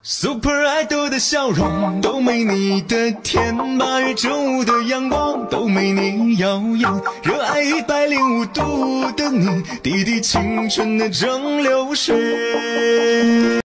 Super Idol 的笑容都没你的甜，8月正午的阳光都没你耀眼，热爱105度的你，滴滴青春的蒸馏水。